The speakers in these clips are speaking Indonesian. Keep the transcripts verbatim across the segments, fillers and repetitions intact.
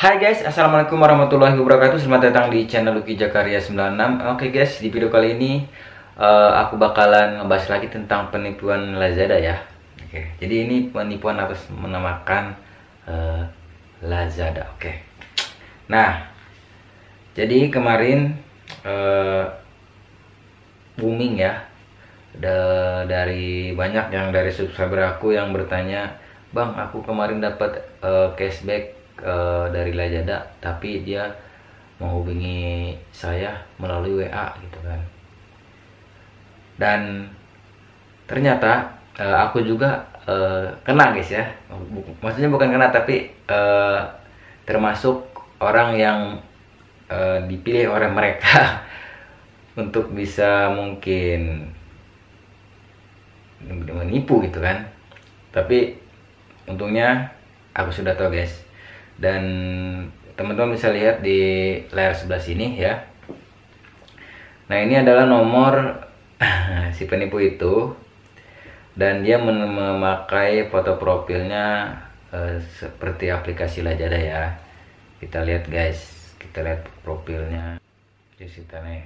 Hai guys, assalamualaikum warahmatullahi wabarakatuh. Selamat datang di channel Lucky Jakaria sembilan enam. Oke guys, di video kali ini uh, aku bakalan ngebahas lagi tentang penipuan Lazada ya. Oke, jadi ini penipuan atas menamakan uh, Lazada. Oke. Nah, jadi kemarin uh, booming ya. Da dari banyak yang dari subscriber aku yang bertanya, "Bang, aku kemarin dapat uh, cashback Uh, dari Lazada, tapi dia menghubungi saya melalui W A gitu kan." Dan ternyata uh, aku juga uh, kena guys ya. Maksudnya bukan kena, tapi uh, termasuk orang yang uh, dipilih oleh mereka untuk bisa mungkin menipu gitu kan. Tapi untungnya aku sudah tahu guys. Dan teman-teman bisa lihat di layar sebelah sini ya. Nah, ini adalah nomor si penipu itu, dan dia memakai foto profilnya eh, seperti aplikasi Lazada ya. Kita lihat guys, kita lihat profilnya di situ nih.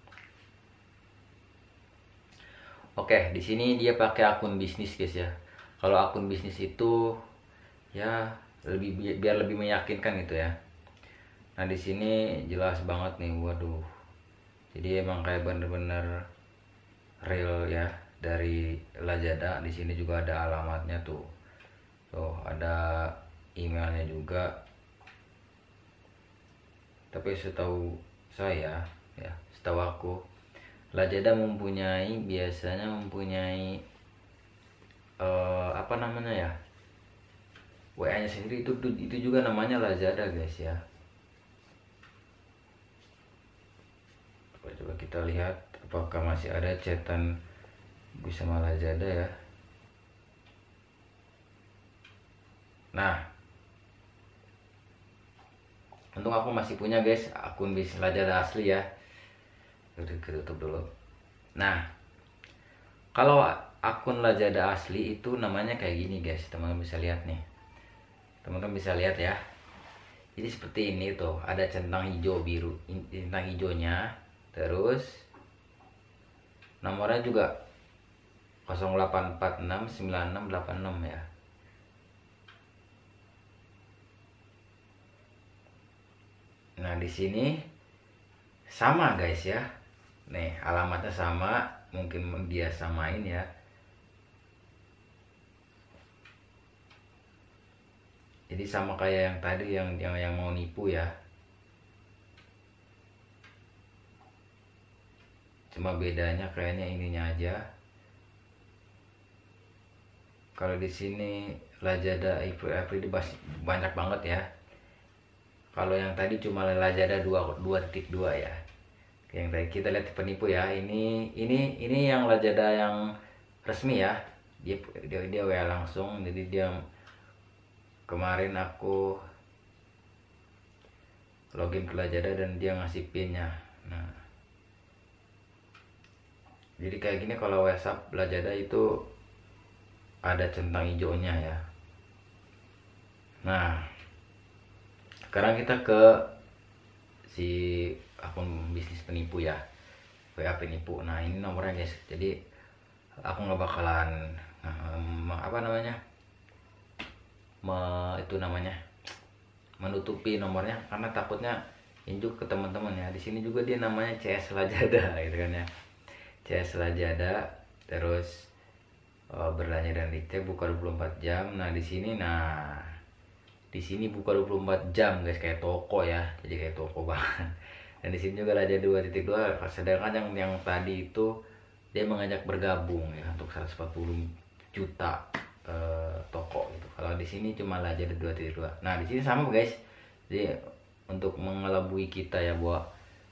Oke, di sini dia pakai akun bisnis guys ya. Kalau akun bisnis itu ya lebih biar lebih meyakinkan gitu ya. Nah, di sini jelas banget nih, waduh. Jadi emang kayak bener-bener real ya dari Lazada. Di sini juga ada alamatnya tuh. Tuh, ada emailnya juga. Tapi setahu saya ya, setahu aku Lazada mempunyai biasanya mempunyai uh, apa namanya ya? W A-nya sendiri itu itu juga namanya Lazada guys ya. Coba, coba kita lihat apakah masih ada chatan bersama Lazada ya. Nah, untung aku masih punya guys akun bisnis Lazada asli ya. Udah kita tutup dulu. Nah, kalau akun Lazada asli itu namanya kayak gini guys, teman-teman bisa lihat nih. Teman-teman bisa lihat ya. Jadi seperti ini tuh, ada centang hijau biru, centang hijaunya. Terus nomornya juga nol delapan empat enam sembilan enam delapan enam ya. Nah, di sini sama guys ya. Nih, alamatnya sama, mungkin dia samain ya. Jadi sama kayak yang tadi yang yang yang mau nipu ya. Cuma bedanya kayaknya ininya aja. Kalau di sini Lazada April banyak banget ya. Kalau yang tadi cuma Lazada dua titik dua ya. Yang tadi kita lihat penipu ya. Ini ini ini yang Lazada yang resmi ya. Dia dia, dia W A langsung, jadi dia kemarin aku login ke Lazada dan dia ngasih pinnya. Nah, jadi kayak gini kalau WhatsApp Lazada itu ada centang hijaunya ya. Nah, sekarang kita ke si akun bisnis penipu ya, W A penipu. Nah, ini nomornya guys. Jadi aku nggak bakalan um, apa namanya Me, itu namanya menutupi nomornya karena takutnya injuk ke teman-teman ya. Di sini juga dia namanya C S Lazada gitu kan ya. C S Lazada, terus uh, berlanja dan retail buka dua puluh empat jam. Nah, di sini nah di sini buka dua puluh empat jam guys, kayak toko ya. Jadi kayak toko banget. Dan di sini juga Lazada dua titik dua, sedangkan yang yang tadi itu dia mengajak bergabung ya untuk seratus empat puluh juta Uh, toko gitu. Kalau di sini cuma Lazada dua titik dua. Nah, di sini sama guys. Jadi untuk mengelabui kita ya, bahwa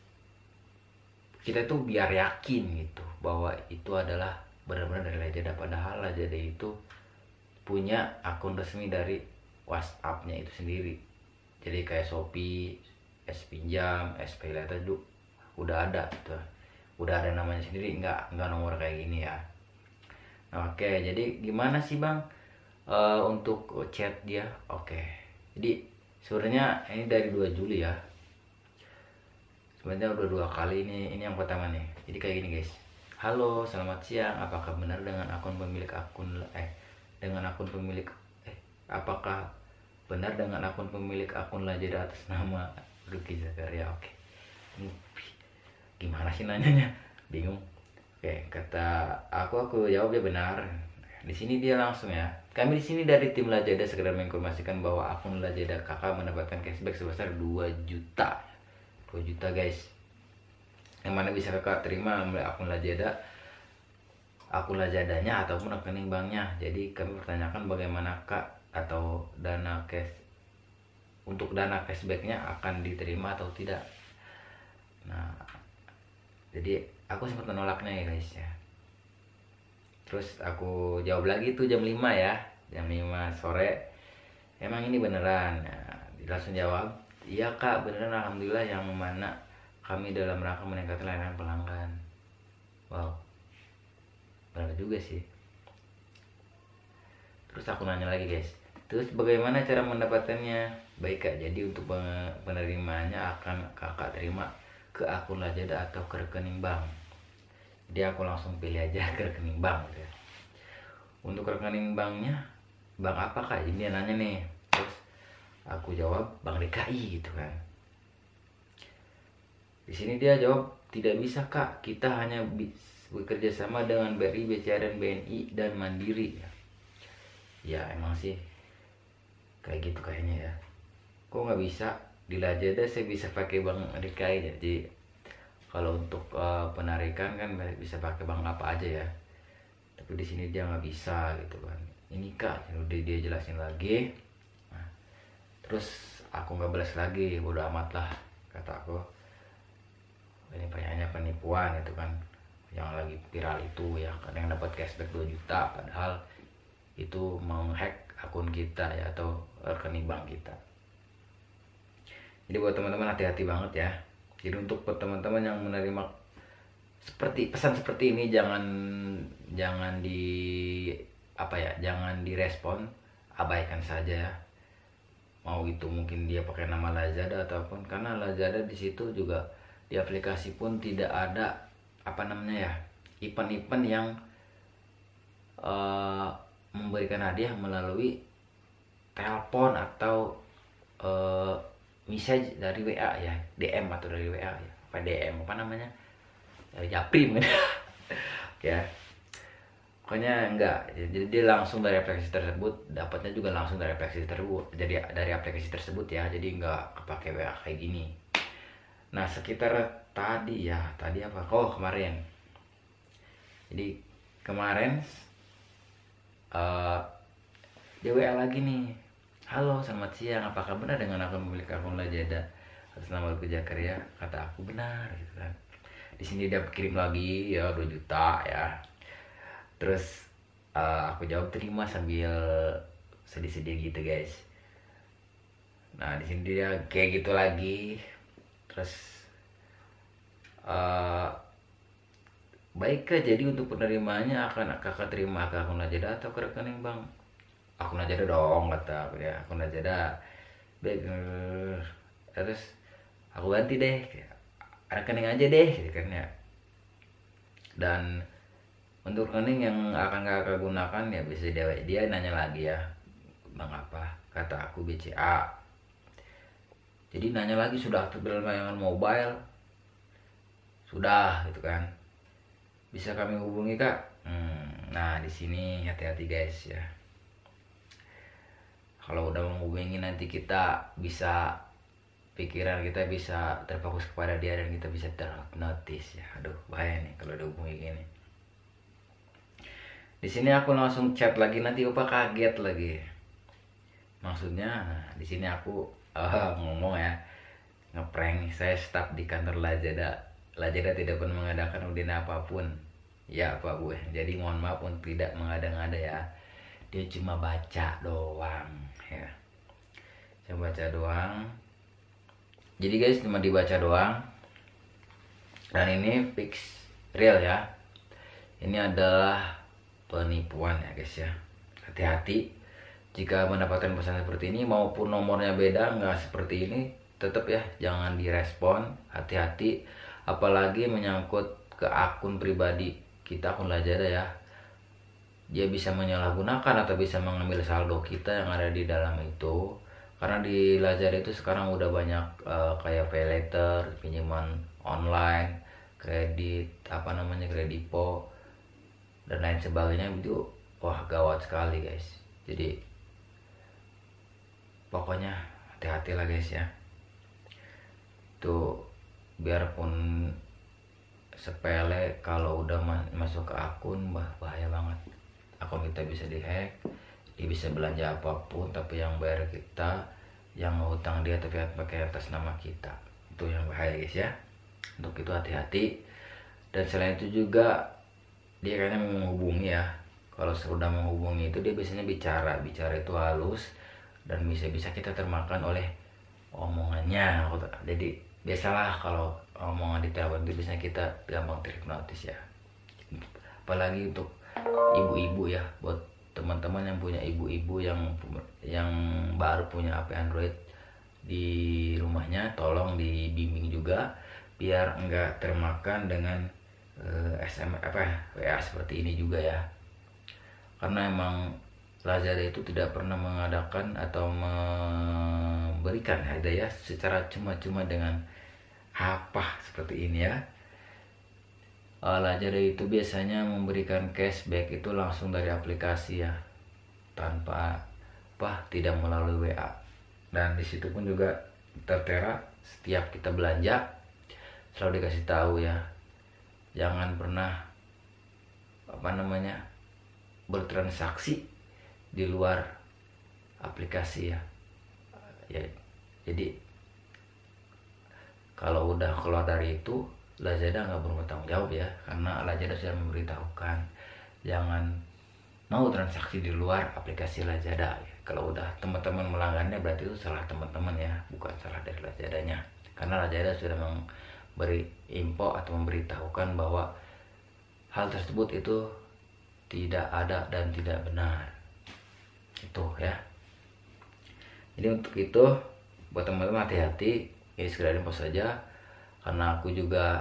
kita tuh biar yakin gitu bahwa itu adalah benar-benar dari Lazada, padahal Lazada itu punya akun resmi dari WhatsApp-nya itu sendiri. Jadi kayak Shopee, S Pinjam, S Pay Later tuh udah ada gitu. Udah ada namanya sendiri, nggak nggak nomor kayak gini ya. Oke, jadi gimana sih bang uh, untuk chat dia? Oke, jadi sebenarnya ini dari dua Juli ya, sebenarnya udah dua kali ini. Ini yang pertama nih. Jadi kayak gini guys. Halo, selamat siang. Apakah benar dengan akun pemilik akun eh dengan akun pemilik eh apakah benar dengan akun pemilik akun Lazada atas nama Lucky Zakaria? Oke. Ini gimana sih nanyanya? Bingung. Oke, kata aku aku jawab ya benar. Di sini dia langsung ya. Kami di sini dari tim Lazada sekedar menginformasikan bahwa akun Lazada kakak mendapatkan cashback sebesar dua juta. dua juta guys. Yang mana bisa kakak terima melalui akun Lazada, akun Lazadanya ataupun rekening banknya. Jadi kami pertanyakan bagaimana kak atau dana cash untuk dana cashbacknya akan diterima atau tidak. Nah, jadi aku sempat menolaknya ya guys ya. Terus aku jawab lagi tuh jam lima ya, jam lima sore. Emang ini beneran? Nah, dia langsung jawab, iya kak beneran alhamdulillah, yang mana kami dalam rangka meningkatkan layanan pelanggan. Wow, benar juga sih. Terus aku nanya lagi guys, terus bagaimana cara mendapatkannya? Baik kak, jadi untuk penerimanya akan kakak terima ke akun Lazada atau ke rekening bank. Jadi aku langsung pilih aja ke rekening bank gitu ya. Untuk rekening banknya, bank apa kak? Ini dia nanya nih. Terus aku jawab Bank D K I gitu kan. Di sini dia jawab tidak bisa kak, kita hanya bekerja sama dengan B R I, B C A dan B N I dan Mandiri. Ya emang sih kayak gitu kayaknya ya. Kok nggak bisa? Di Lazada saya bisa pakai Bank D K I. Jadi kalau untuk uh, penarikan kan bisa pakai bank apa aja ya. Tapi di sini dia nggak bisa gitu kan. Ini kak, udah dia jelasin lagi. Nah, terus aku nggak balas lagi, bodo amat lah kata aku. Ini kayaknya penipuan itu kan, yang lagi viral itu ya, kan yang dapat cashback dua juta padahal itu menghack akun kita ya atau rekening bank kita. Jadi buat teman-teman hati-hati banget ya. Jadi untuk teman-teman yang menerima seperti pesan seperti ini, jangan jangan di apa ya, jangan direspon, abaikan saja ya. Mau itu mungkin dia pakai nama Lazada ataupun, karena Lazada di situ juga di aplikasi pun tidak ada apa namanya ya, event-event yang uh, memberikan hadiah melalui telepon atau uh, message dari W A ya, D M atau dari W A ya, apa D M apa namanya, dari Japrim gitu. Ya pokoknya enggak, jadi dia langsung dari aplikasi tersebut, dapatnya juga langsung dari aplikasi tersebut, jadi dari aplikasi tersebut ya, jadi enggak kepake W A kayak gini. Nah sekitar tadi ya, tadi apa, oh kemarin, jadi kemarin uh, dia W A lagi nih. Halo, selamat siang. Apakah benar dengan akun pemilik akun Lazada atas nama Lucky Zakaria? Kata aku benar gitu kan. Di sini dia kirim lagi ya dua juta ya. Terus uh, aku jawab terima sambil sedih-sedih gitu guys. Nah di sini dia kayak gitu lagi. Terus uh, baiklah, jadi untuk penerimanya akan kakak terima ke akun Lazada atau ke rekening bank? Akun Lazada dong kata aku ya, akun Lazada. Baik, terus aku ganti deh, rekening aja deh gitu kan ya. Dan untuk rekening yang akan kakak gunakan ya bisa dia, dia nanya lagi ya, bang apa? Kata aku B C A. Jadi nanya lagi, sudah aktif dalam layanan mobile? Sudah gitu kan. Bisa kami hubungi kak? Hmm, nah di sini hati-hati guys ya. Kalau udah menghubungi nanti kita bisa, pikiran kita bisa terfokus kepada dia dan kita bisa terhipnotis ya. Aduh bahaya nih kalau udah hubungi gini. Di sini aku langsung chat lagi, nanti opa kaget lagi. Maksudnya, nah, di sini aku uh, ngomong ya, ngeprank, saya staf di kantor Lazada. Lazada tidak pernah mengadakan udin apapun. Ya Pak Bu, jadi mohon maaf untuk tidak mengada-ngada ya. Dia cuma baca doang ya. Saya baca doang. Jadi guys cuma dibaca doang. Dan ini fix real ya. Ini adalah penipuan ya guys ya. Hati-hati. jika mendapatkan pesan seperti ini maupun nomornya beda nggak seperti ini, tetap ya jangan direspon, hati-hati, apalagi menyangkut ke akun pribadi kita, akun Lazada ya. Dia bisa menyalahgunakan atau bisa mengambil saldo kita yang ada di dalam itu. Karena di Lazada itu sekarang udah banyak uh, kayak pay later, pinjaman online, kredit, apa namanya, kredipo, dan lain sebagainya itu. Wah, gawat sekali guys. Jadi pokoknya hati-hati lah guys ya. Tuh biarpun sepele, kalau udah masuk ke akun bah bahaya banget. Akun kita bisa dihack, dia bisa belanja apapun tapi yang bayar kita, yang ngutang dia tapi pakai atas nama kita. Itu yang bahaya guys ya. Untuk itu hati-hati. Dan selain itu juga dia kayaknya menghubungi ya. Kalau sudah menghubungi itu dia biasanya bicara, bicara itu halus dan bisa-bisa kita termakan oleh omongannya. Jadi biasalah kalau omongan di telepon itu biasanya kita gampang terhipnotis ya. Apalagi untuk ibu-ibu ya, buat teman-teman yang punya ibu-ibu yang yang baru punya H P Android di rumahnya, tolong dibimbing juga biar enggak termakan dengan uh, S M S apa ya, W A seperti ini juga ya. Karena emang Lazada itu tidak pernah mengadakan atau memberikan hadiah secara cuma-cuma dengan apa seperti ini ya. Lazada itu biasanya memberikan cashback itu langsung dari aplikasi ya, tanpa apa tidak melalui W A. Dan disitu pun juga tertera setiap kita belanja selalu dikasih tahu ya, jangan pernah apa namanya bertransaksi di luar aplikasi ya. Ya jadi kalau udah keluar dari itu, Lazada nggak bertanggung jawab ya, karena Lazada sudah memberitahukan jangan mau transaksi di luar aplikasi Lazada. Kalau udah teman-teman melanggarnya berarti itu salah teman-teman ya, bukan salah dari Lazadanya. Karena Lazada sudah memberi info atau memberitahukan bahwa hal tersebut itu tidak ada dan tidak benar. Itu ya. Jadi untuk itu buat teman-teman hati-hati. Ini sekedar info saja, karena aku juga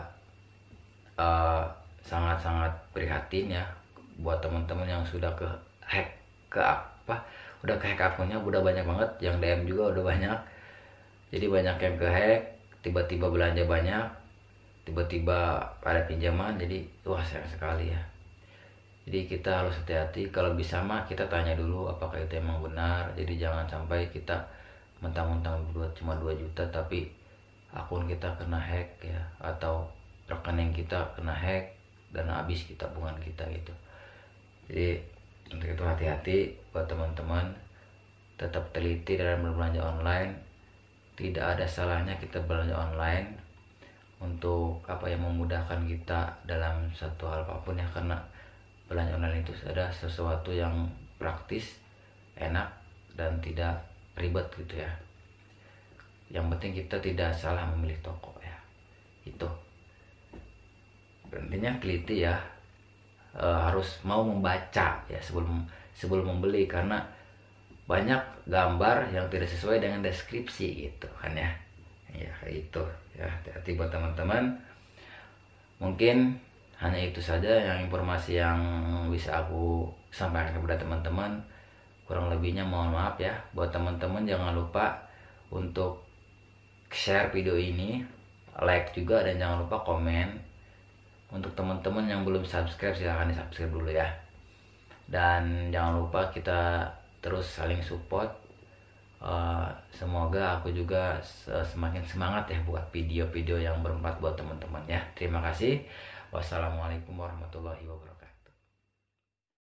sangat-sangat uh, prihatin ya buat teman-teman yang sudah ke hack ke apa udah ke hack akunnya. Udah banyak banget yang D M juga udah banyak. Jadi banyak yang ke hack, tiba-tiba belanja banyak, tiba-tiba ada pinjaman. Jadi wah sayang sekali ya. Jadi kita harus hati-hati. Kalau bisa mah kita tanya dulu apakah itu emang benar. Jadi jangan sampai kita mentang-mentang buat cuma dua juta tapi akun kita kena hack ya, atau rekening kita kena hack dan habis kita tabungan kita gitu. Jadi untuk itu hati-hati buat teman-teman, tetap teliti dalam berbelanja online. Tidak ada salahnya kita belanja online untuk apa yang memudahkan kita dalam satu hal apapun ya, karena belanja online itu ada sesuatu yang praktis, enak, dan tidak ribet gitu ya. Yang penting kita tidak salah memilih toko ya. Itu intinya teliti ya, e, harus mau membaca ya sebelum sebelum membeli, karena banyak gambar yang tidak sesuai dengan deskripsi gitu kan ya. Ya itu ya, hati-hati buat teman-teman. Mungkin hanya itu saja yang informasi yang bisa aku sampaikan kepada teman-teman. Kurang lebihnya mohon maaf ya. Buat teman-teman jangan lupa untuk share video ini, like juga, dan jangan lupa komen. Untuk teman-teman yang belum subscribe silahkan di subscribe dulu ya. Dan jangan lupa kita terus saling support. Uh, semoga aku juga semakin semangat ya buat video-video yang bermanfaat buat teman-teman ya. Terima kasih. Wassalamualaikum warahmatullahi wabarakatuh.